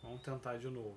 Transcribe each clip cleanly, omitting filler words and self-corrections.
Vamos tentar de novo.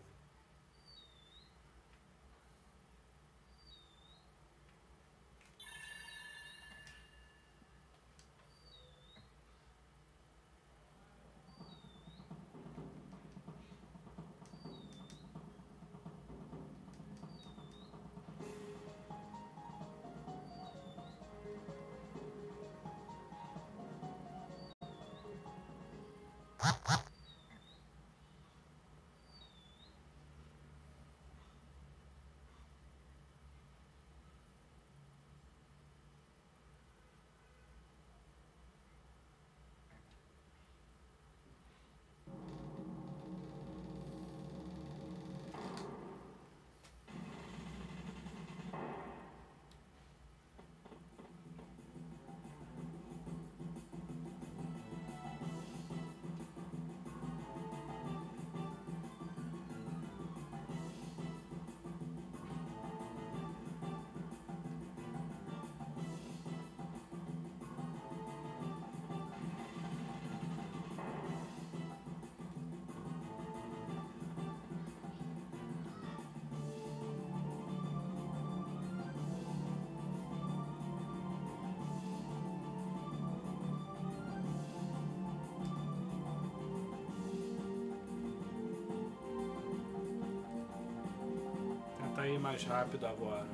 Tenta ir mais rápido agora.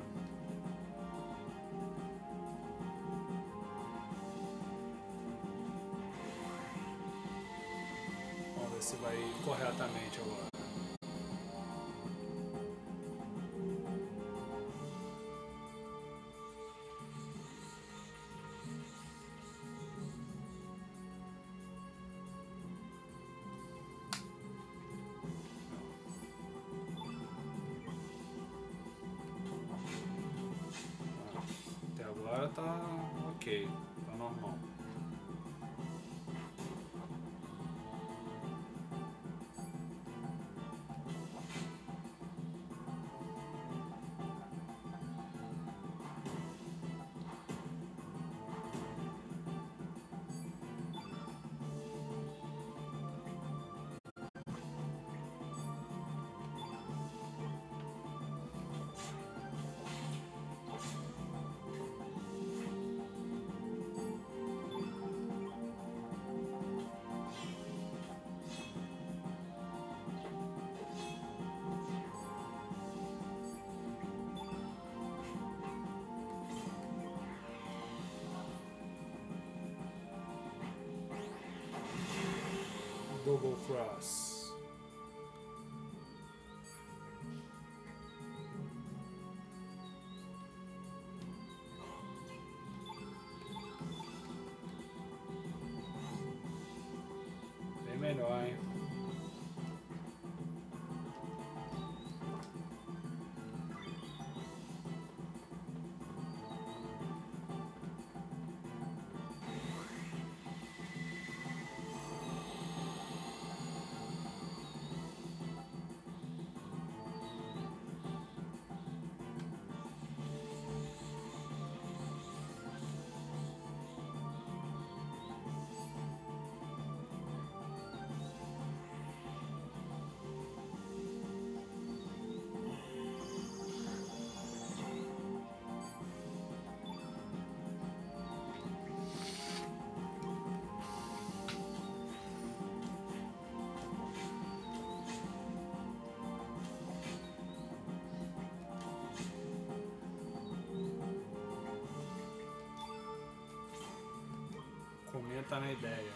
Vamos ver se vai corretamente agora. Agora tá ok, tá normal. Double cross. Bem melhor, hein? Comenta na ideia.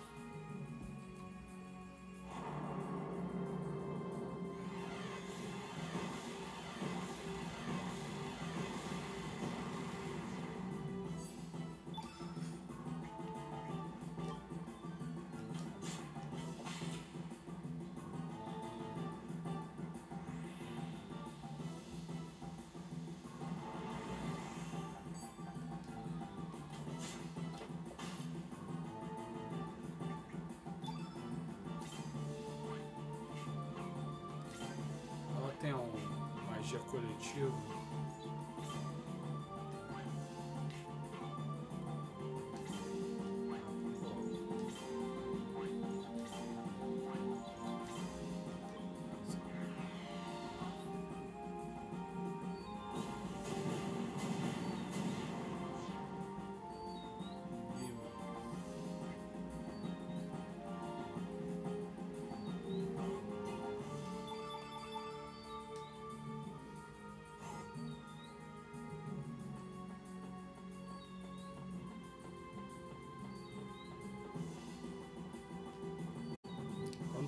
Ela tem magia coletiva.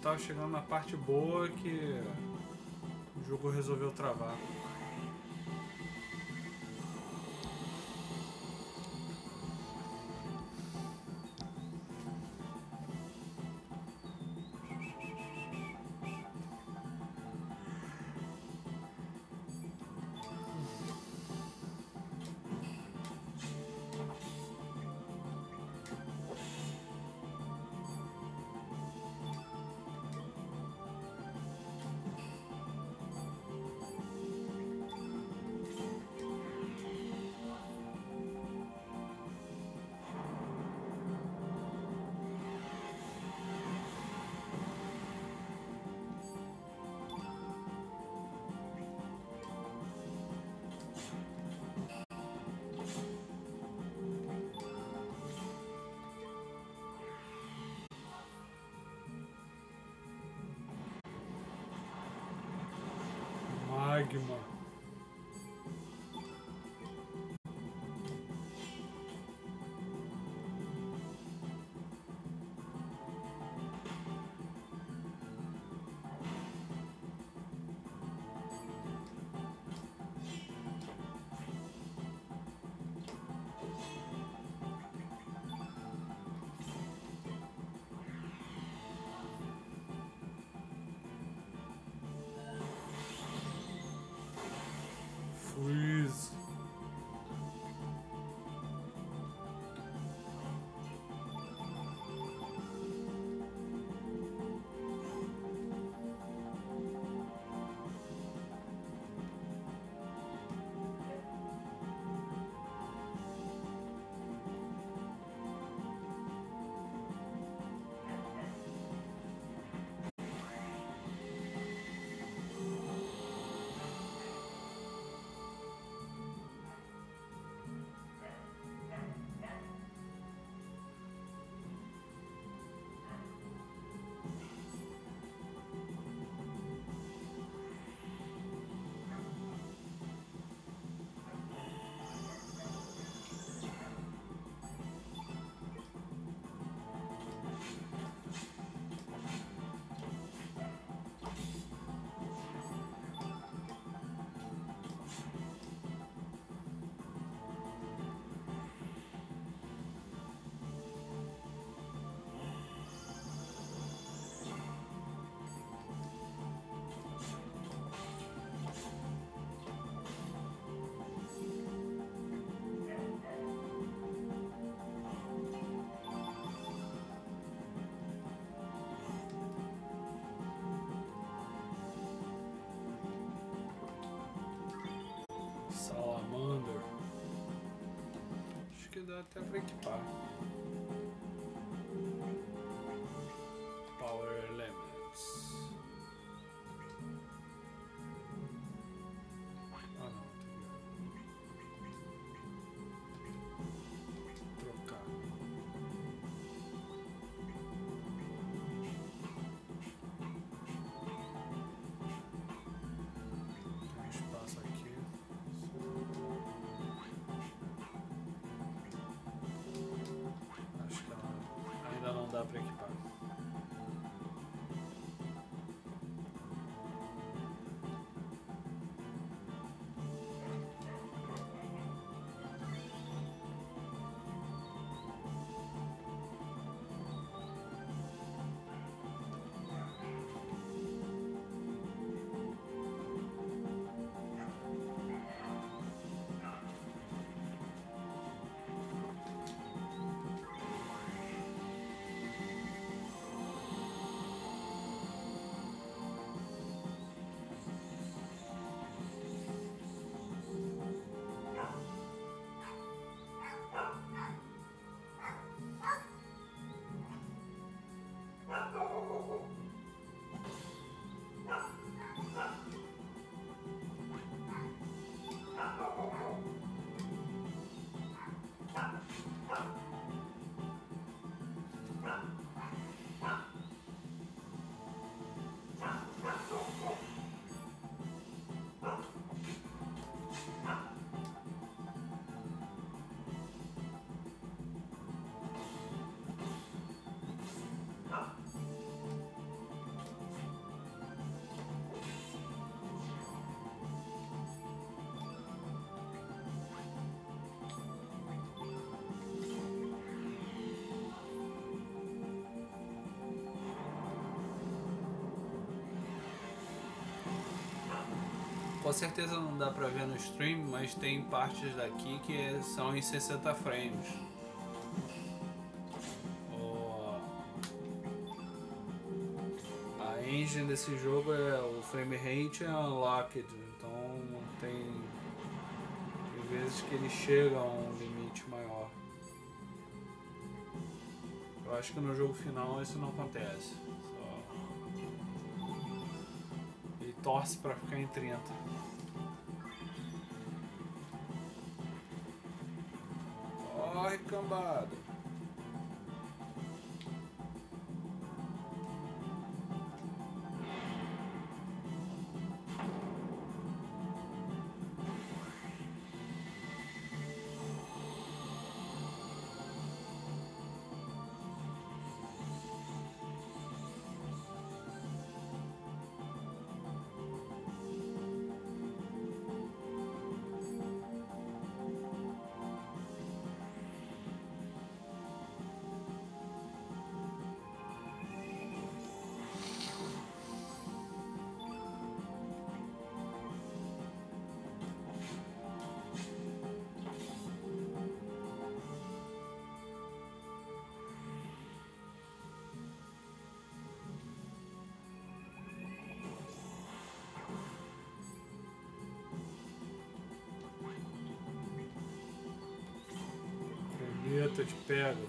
tava chegando na parte boa que o jogo resolveu travar. Magma. Freeze. Salamander. Acho que dá até pra equipar. Power Elements. Ah não, trocar. Tem um espaço aqui. Acho que ela ainda não dá pra equipar. Com certeza não dá pra ver no stream, mas tem partes daqui que são em 60 frames. A engine desse jogo o frame rate é unlocked, então tem vezes que ele chega a um limite maior. Eu acho que no jogo final isso não acontece. Ele torce pra ficar em 30. Corre, cambada! Eu te pego.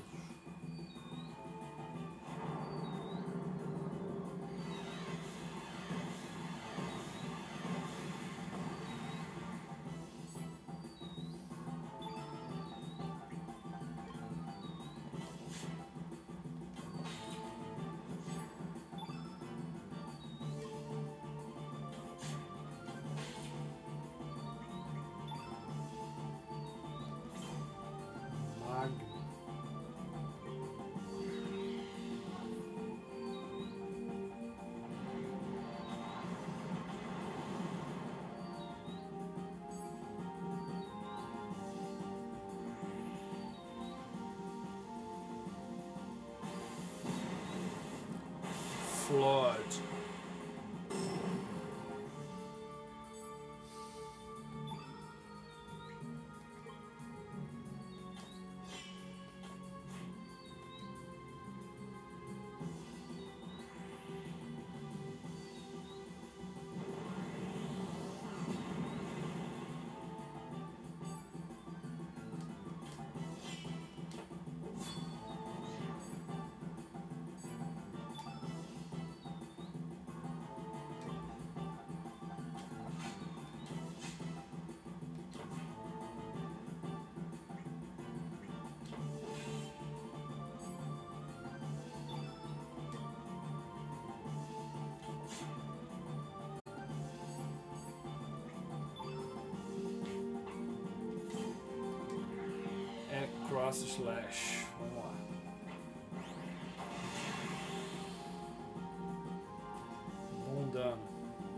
Flood. Cross slash. Vamos lá. Bom dano.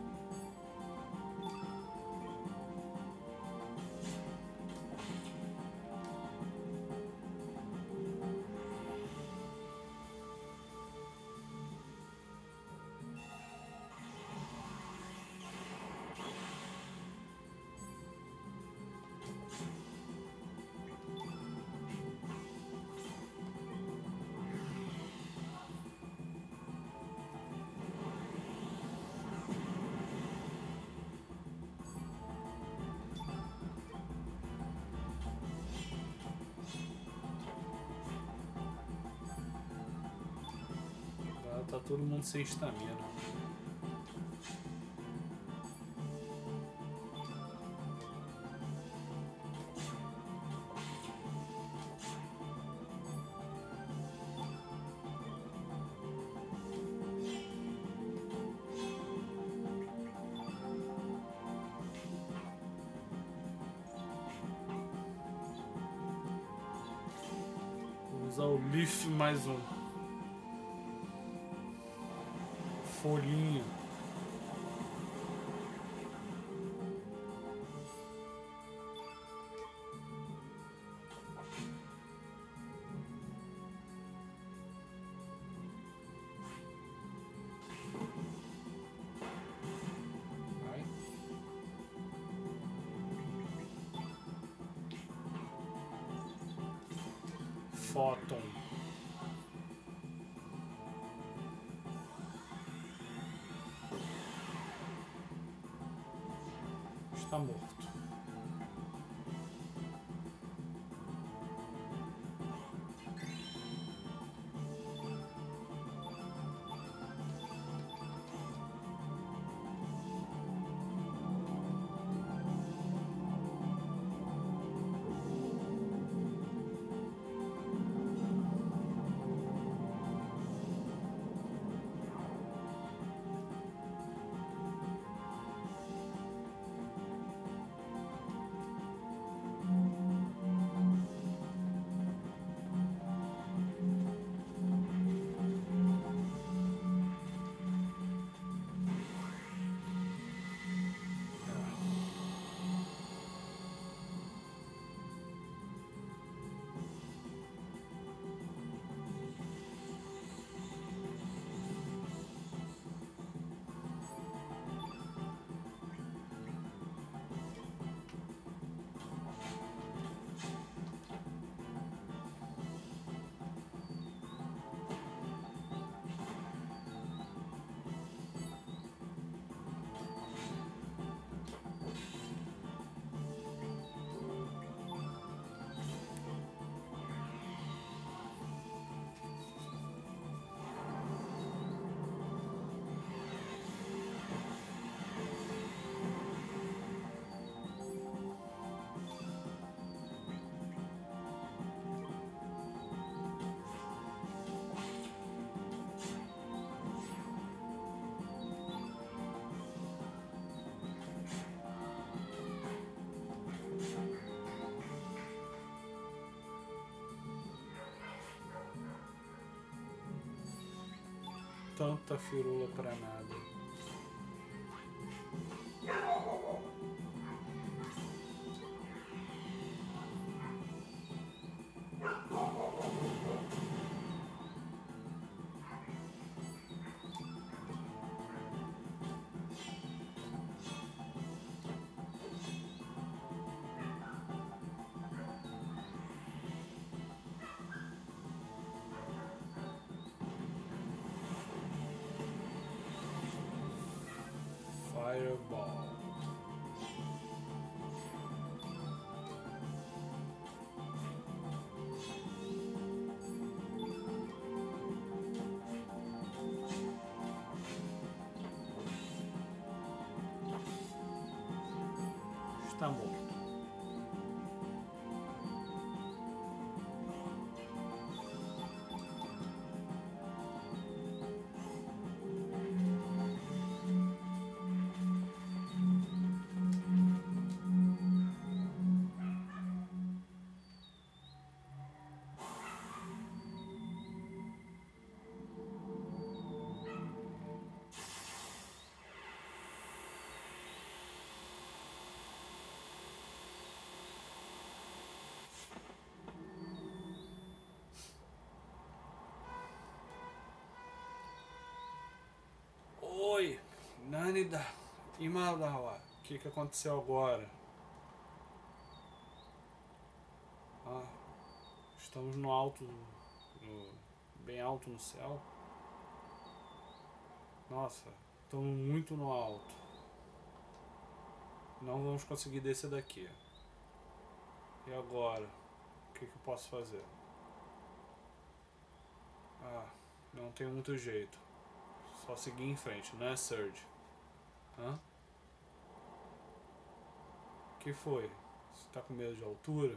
Tá todo mundo sem estamina. Vou usar o Leaf mais um. Folhinha. Vai. Photon. Está morto. Tanta firula pra nada. Fireball. Está morto. Oi, Nanida, Imadawa, o que aconteceu agora? Ah, estamos no alto, bem alto no céu. Nossa, estamos muito no alto. Não vamos conseguir descer daqui. E agora? O que eu posso fazer? Ah, não tem muito jeito. Só seguir em frente, não é Surge? Hã? O que foi? Você tá com medo de altura?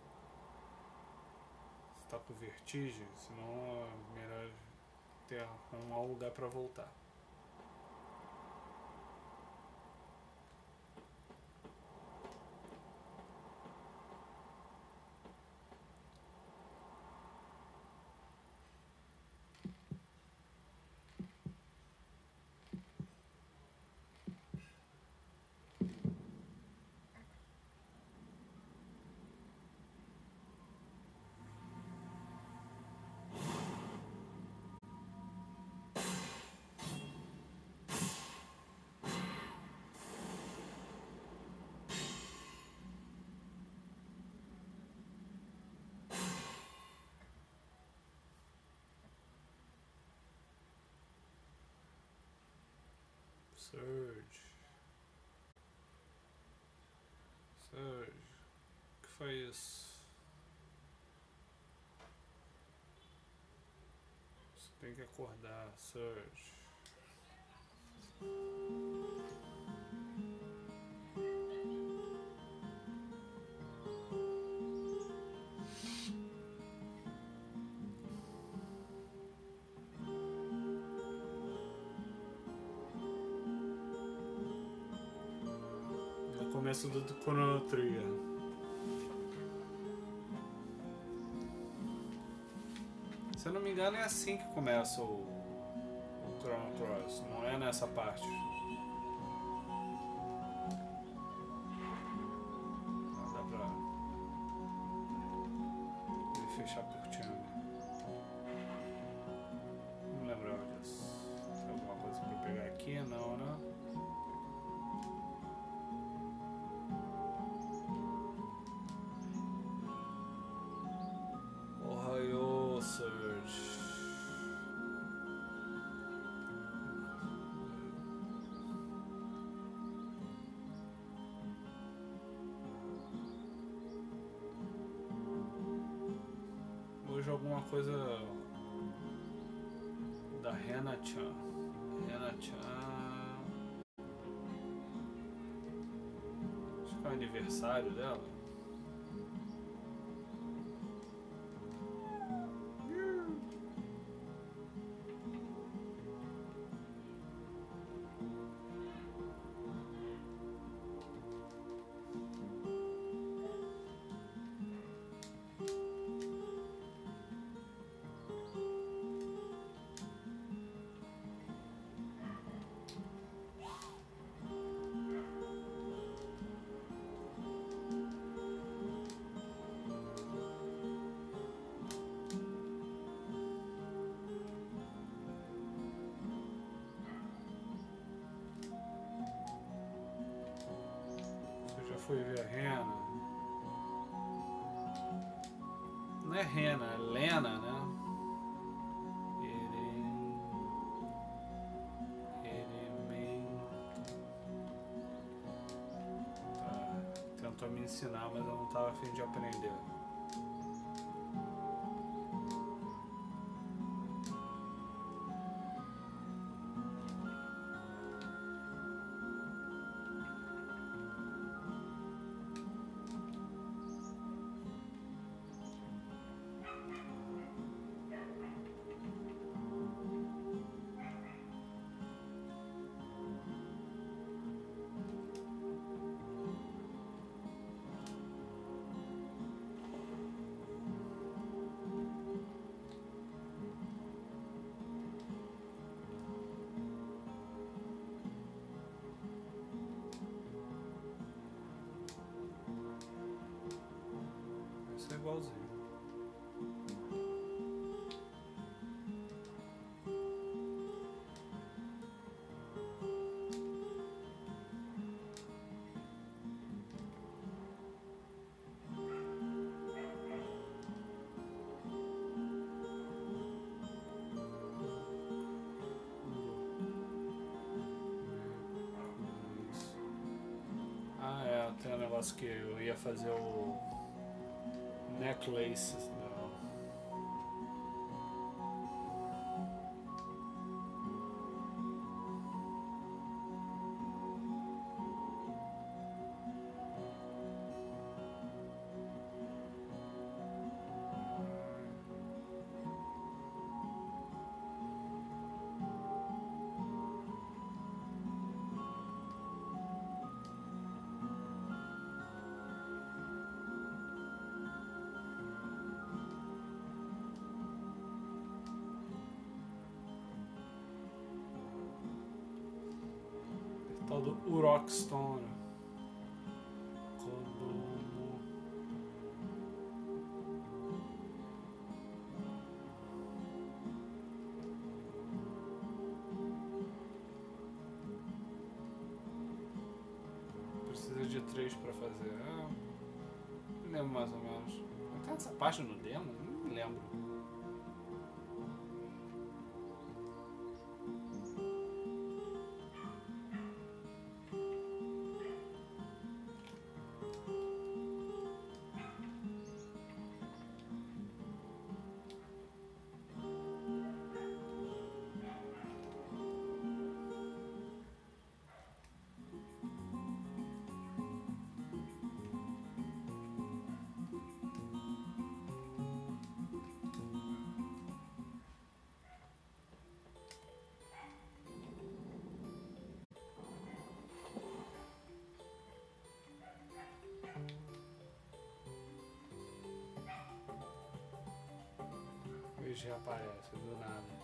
Você tá com vertigem? Senão é melhor ter um lugar pra voltar. Surge. Surge. O que foi isso? Você tem que acordar. Surge. Começo do Chrono Trigger. Se eu não me engano é assim que começa o Chrono Cross, não é nessa parte. Não dá pra ele fechar a cortina. Não lembrava disso. Tem alguma coisa pra pegar aqui? Não, né? Surge. Hoje alguma coisa da Hena-chan. Hena-chan. Acho que é o aniversário dela. Foi ver a Rena. Não é Rena, é Lena, né? Tá. Tentou me ensinar, mas eu não estava a fim de aprender. Isso é igualzinho. Ah, é, tem um negócio que eu ia fazer o necklace. Tal do Urok Stone. Precisa de 3 pra fazer. Ah, não lembro mais ou menos. Tem essa parte no demo? Não me lembro. eles reaparecem do nada.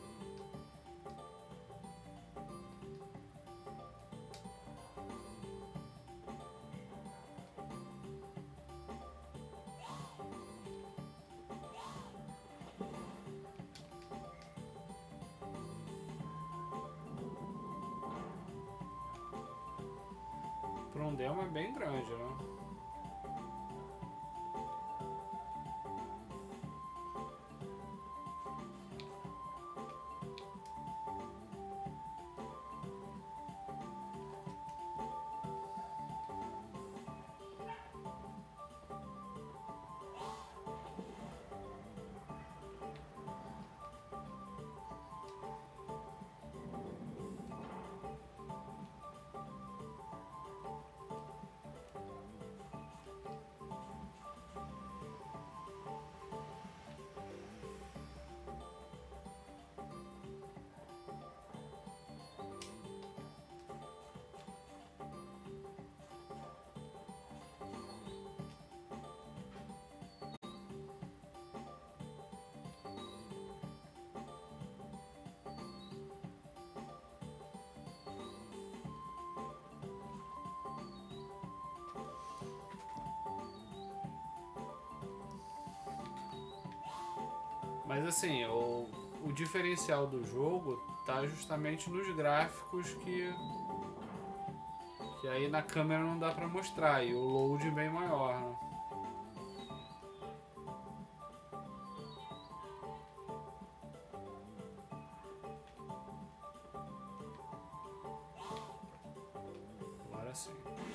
Para um demo é bem grande, né? Mas assim, o diferencial do jogo tá justamente nos gráficos que aí na câmera não dá pra mostrar, e o load bem maior, né? Agora sim.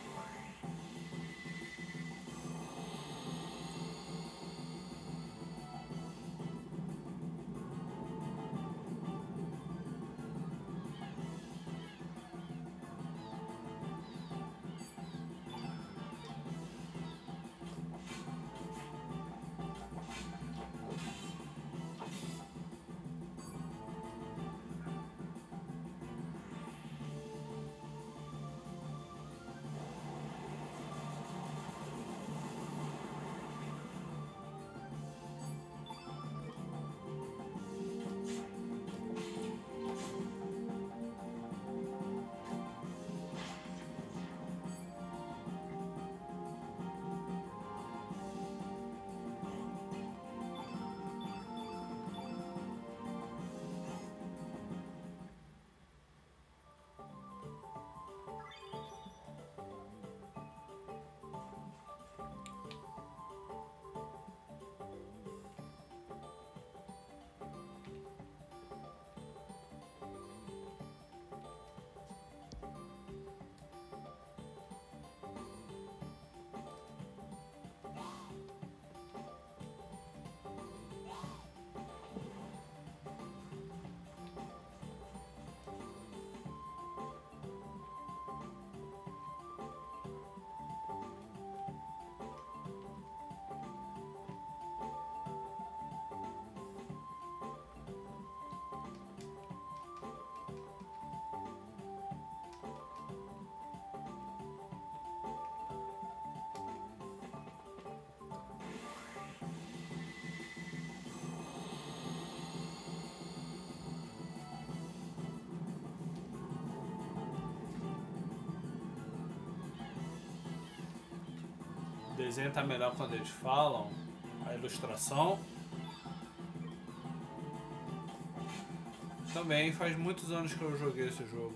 O desenho tá melhor quando eles falam, a ilustração. Também faz muitos anos que eu joguei esse jogo.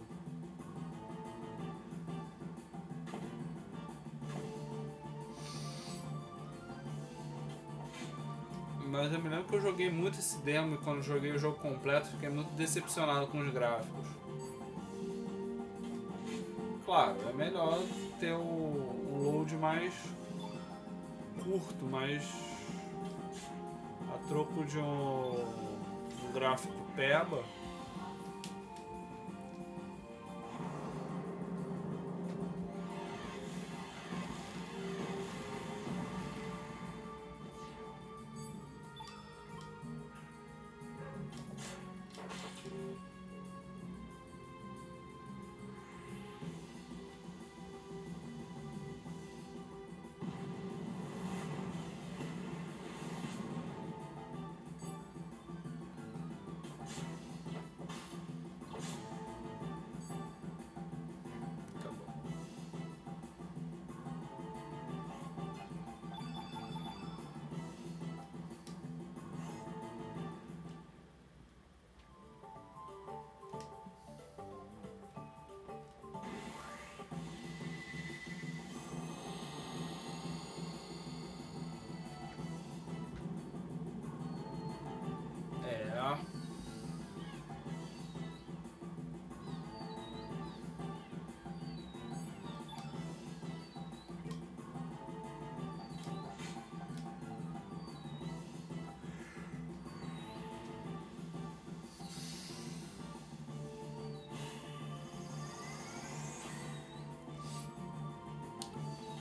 Mas eu me lembro que eu joguei muito esse demo e quando joguei o jogo completo fiquei muito decepcionado com os gráficos. Claro, é melhor ter o load mais curto, mais a troco de um gráfico peba.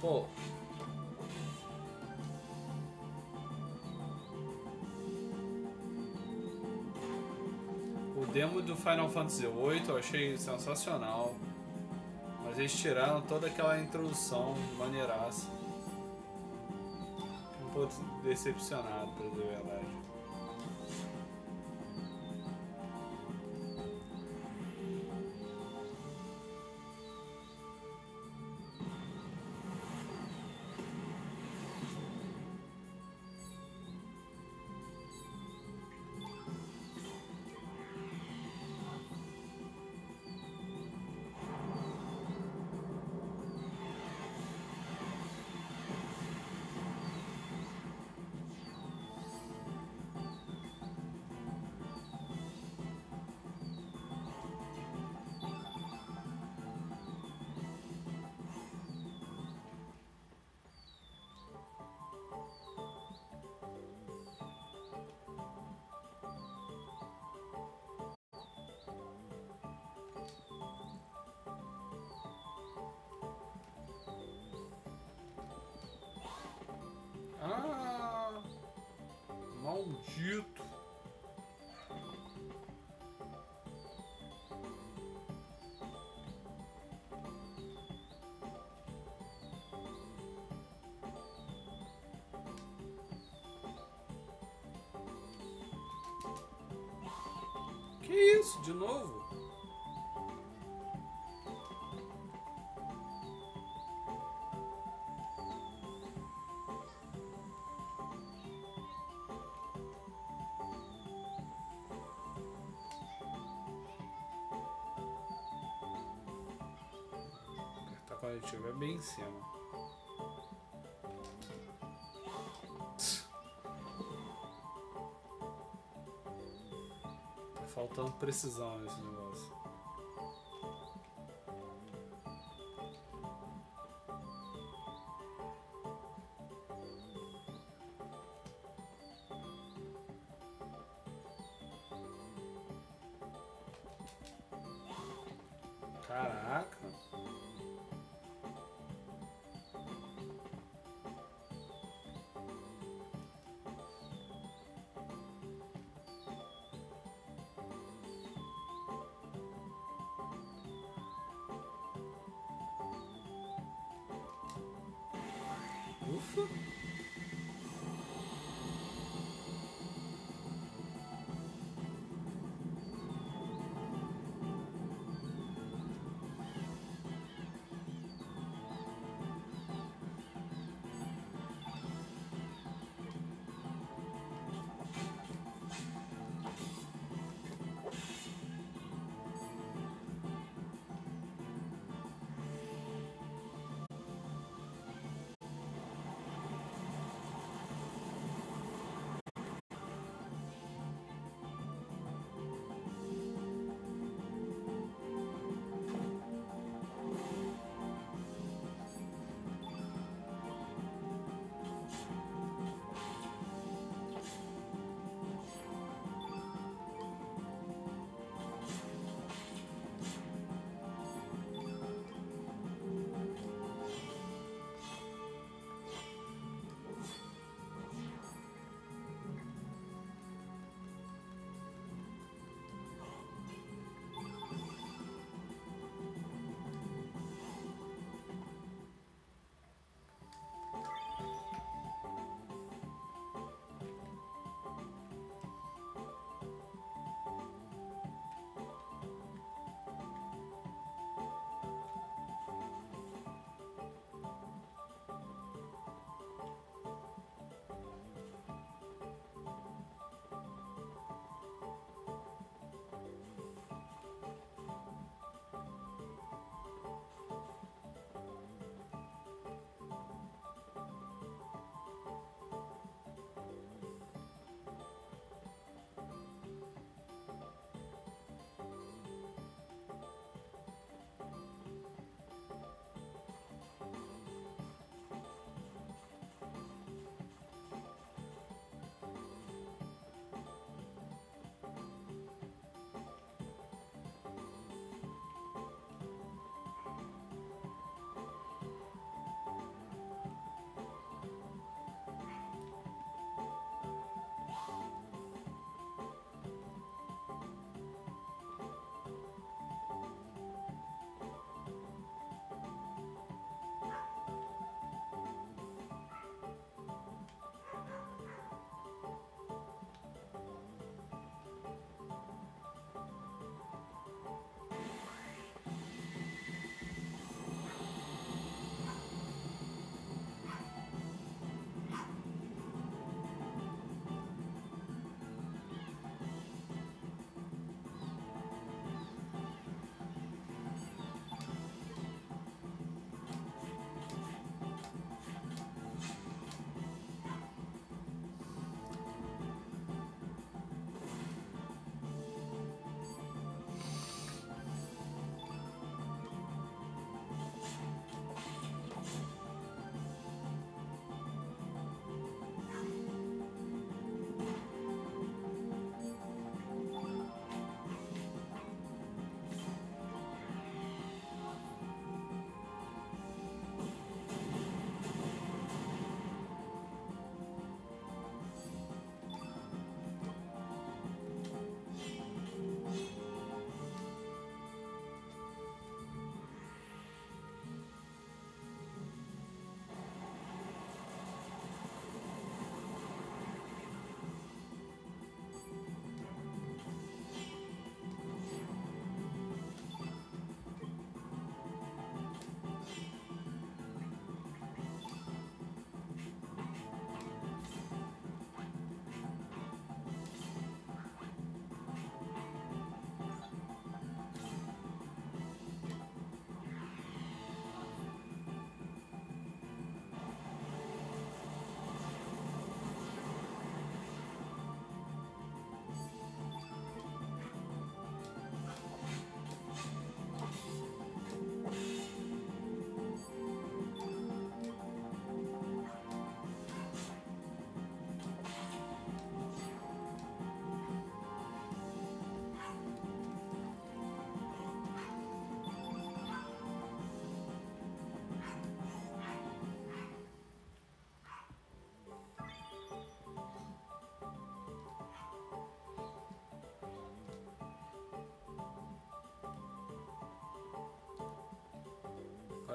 Pô. O demo do Final Fantasy VIII eu achei sensacional. Mas eles tiraram toda aquela introdução maneiraça. Um pouco decepcionado, pra dizer a verdade. Ah, maldito. Que isso, de novo? Apertar quando ele estiver bem em cima. Tá faltando precisão nesse negócio. Caraca. Ufa.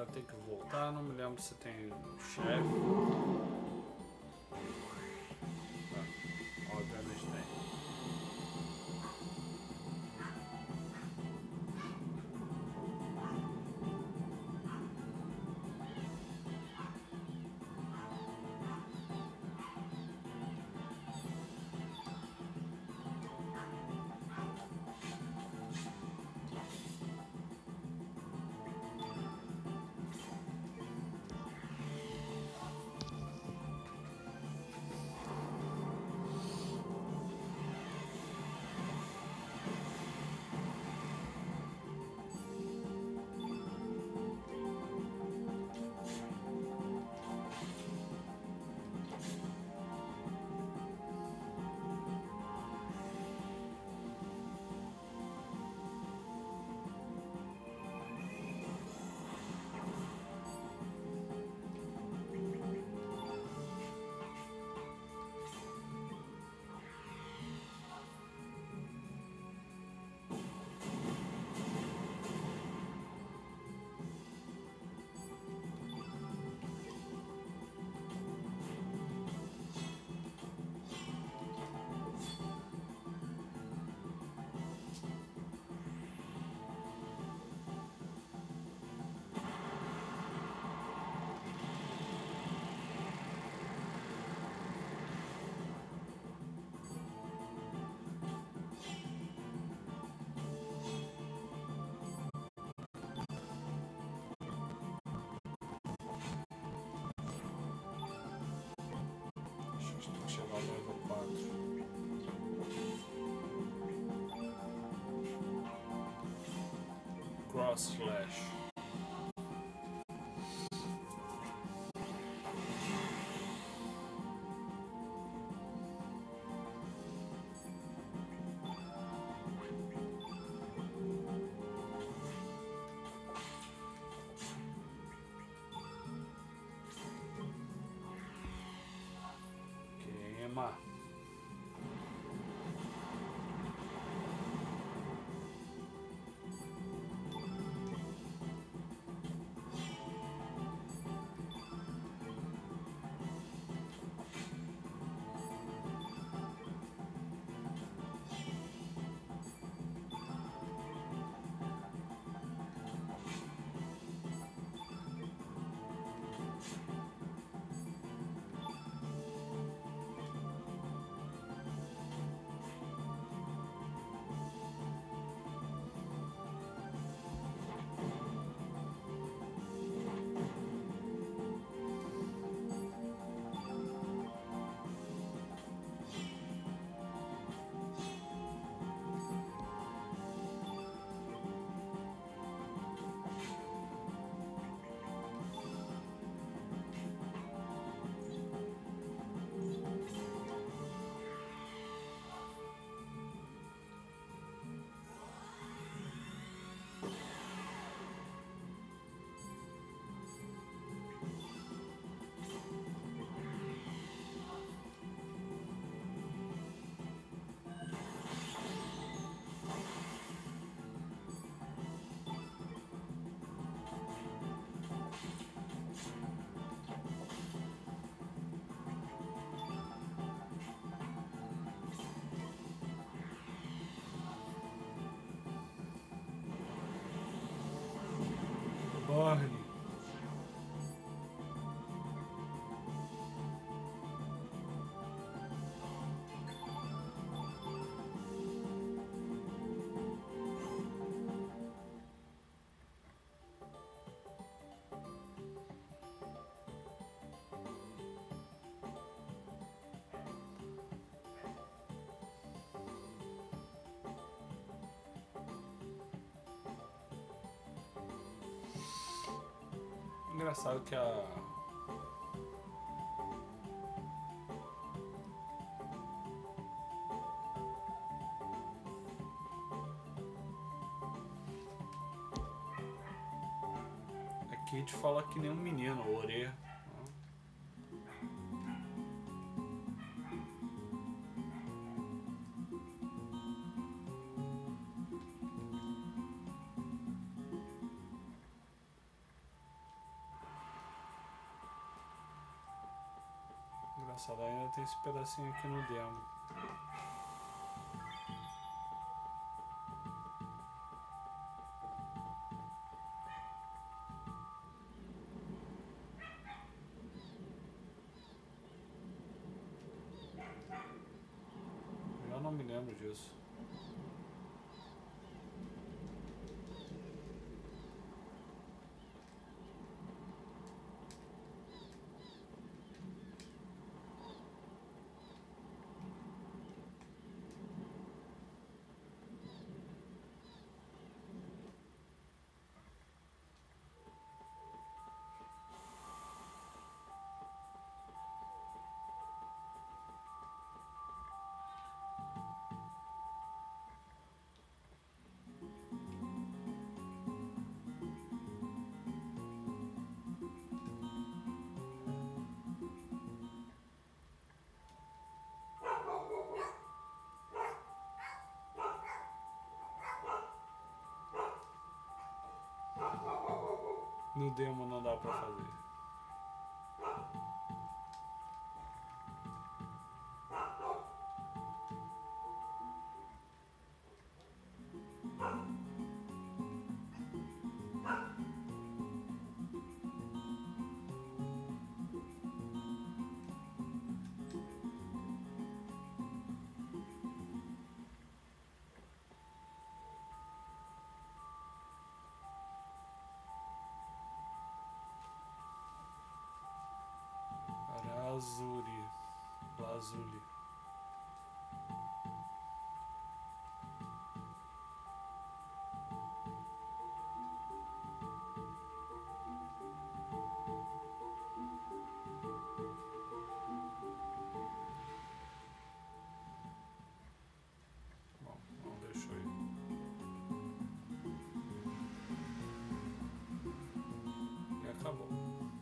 ter que voltar, não me lembro se tem chefe. Obviamente tem. Tem que chegar ao level 4. Cross Slash. Queima. Borne. Engraçado que a Kate fala que nem um menino, orelha. Nossa, ela ainda tem esse pedacinho aqui no demo. Eu não me lembro disso. No demo não dá pra fazer. Lazuli. Lazuli. Bom, não deixou aí. E acabou.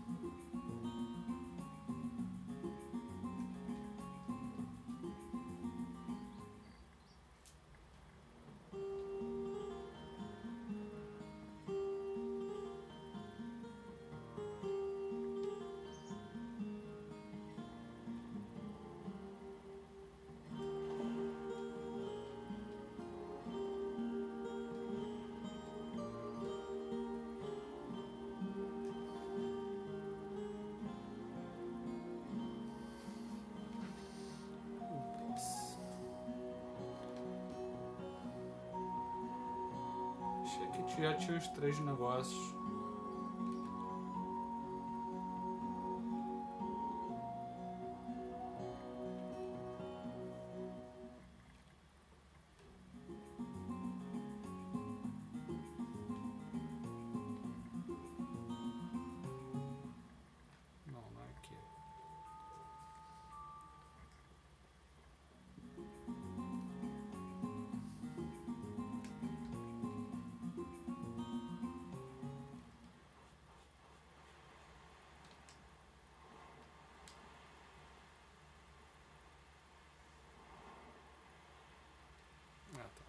Achei que já tinha os 3 negócios. Não, não é aqui. Ah, tá.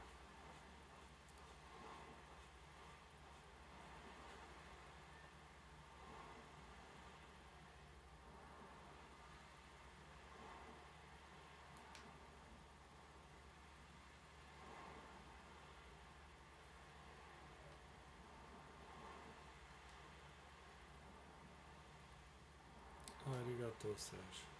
Arigatou, Sérgio.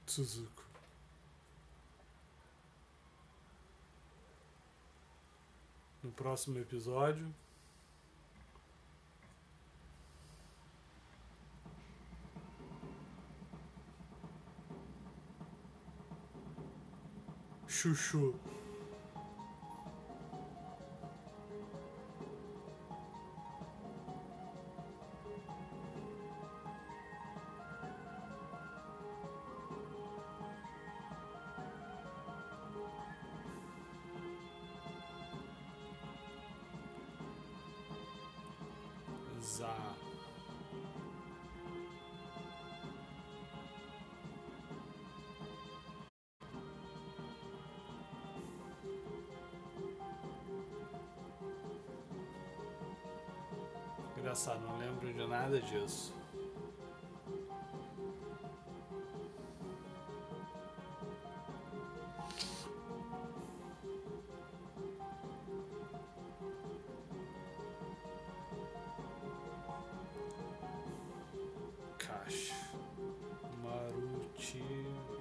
Suzuko. No próximo episódio. Chuchu. Za. Engraçado, não lembro de nada disso. Caixa. Maruti.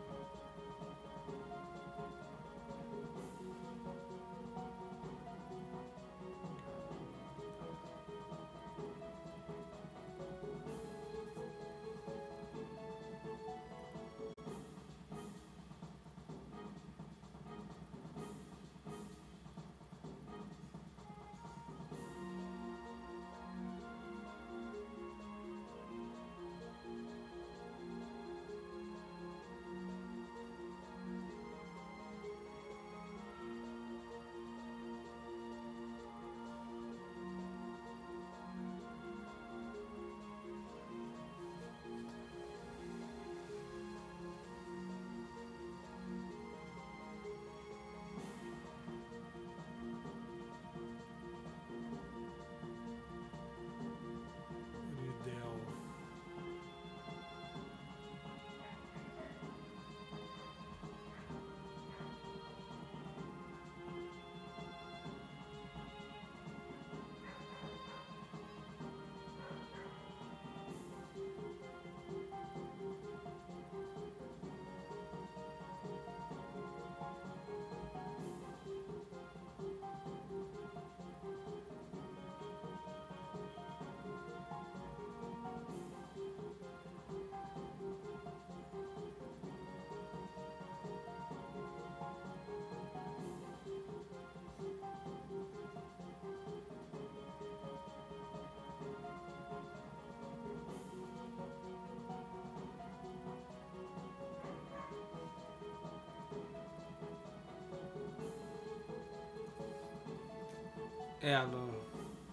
Ridel. No...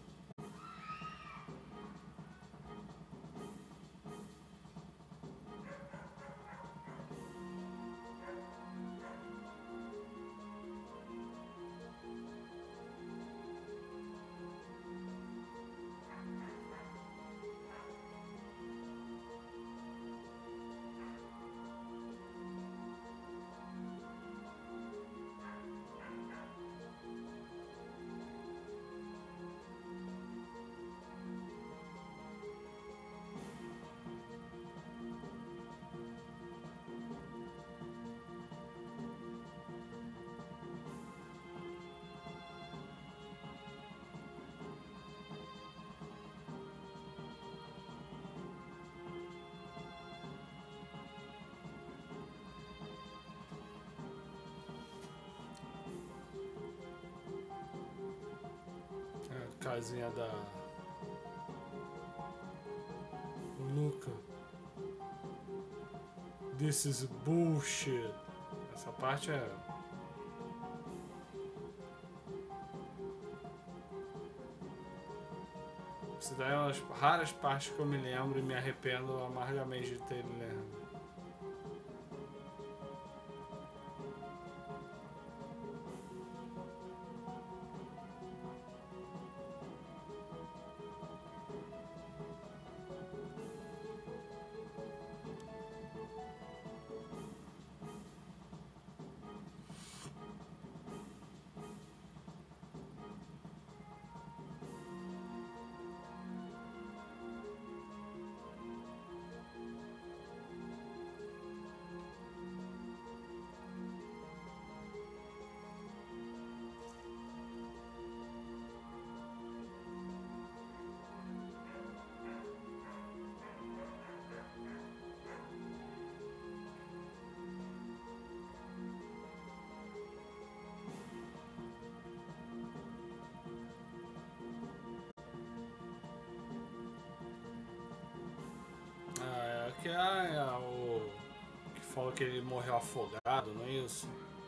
Casinha da Luca. This is bullshit. Essa parte é... Isso daí é uma das raras partes que eu me lembro e me arrependo amargamente de ter lembrado. O que falou que ele morreu afogado, não é isso?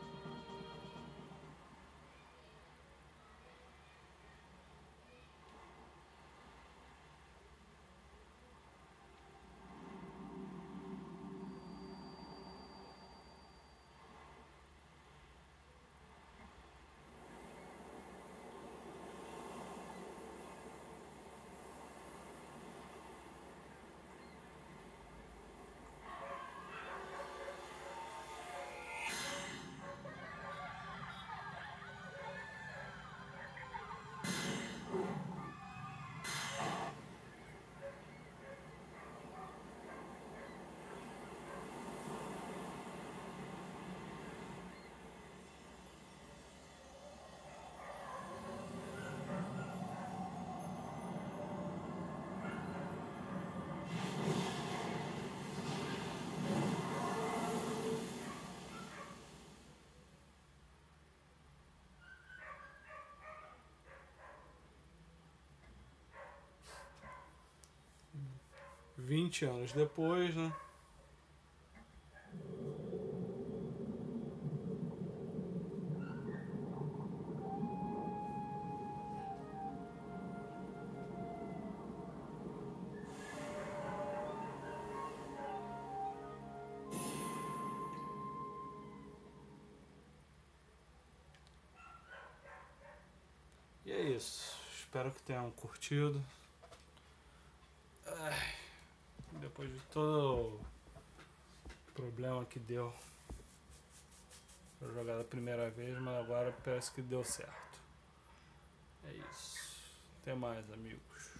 Vinte anos depois, né? E é isso. Espero que tenham curtido. Depois de todo o problema que deu pra jogar da primeira vez, mas agora parece que deu certo. É isso. Até mais, amigos.